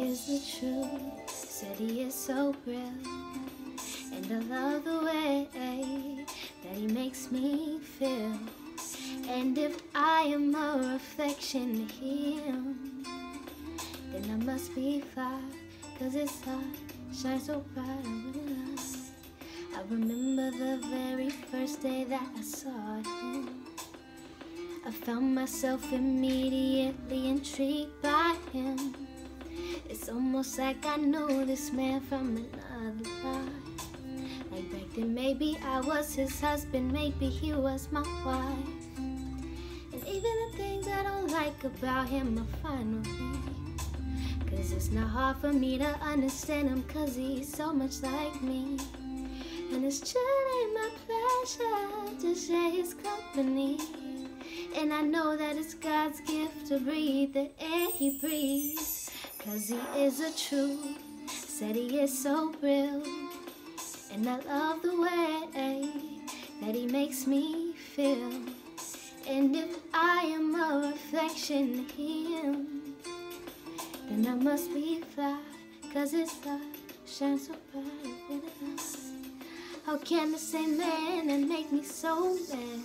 is the truth. Said he is so real, and I love the way that he makes me feel. And if I am a reflection to him, then I must be fly, 'cause his light shines so bright in the light. I remember the very first day that I saw him. I found myself immediately intrigued by him. It's almost like I know this man from another life. Like back then maybe I was his husband, maybe he was my wife. And even the things I don't like about him are fine with me, 'cause it's not hard for me to understand him, 'cause he's so much like me. And it's truly my pleasure to share his company. And I know that it's God's gift to breathe the air he breathes, 'cause he is a truth. Said he is so real, and I love the way that he makes me feel. And if I am a reflection of him, then I must be fly, 'cause his light shines so bright in the night. How can the same man that make me so mad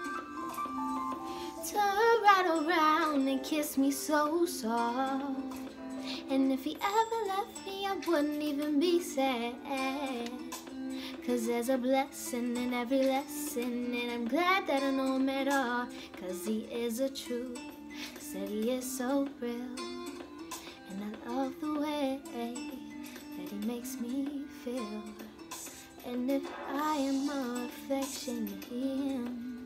turn right around and kiss me so soft? And if he ever left me, I wouldn't even be sad, 'cause there's a blessing in every lesson, and I'm glad that I know him at all, 'cause he is a truth. Said he is so real, and I love the way that he makes me feel. And if I am a reflection of him,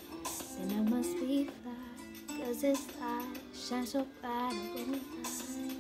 then I must be fly, 'cause his light shines so bright in the night.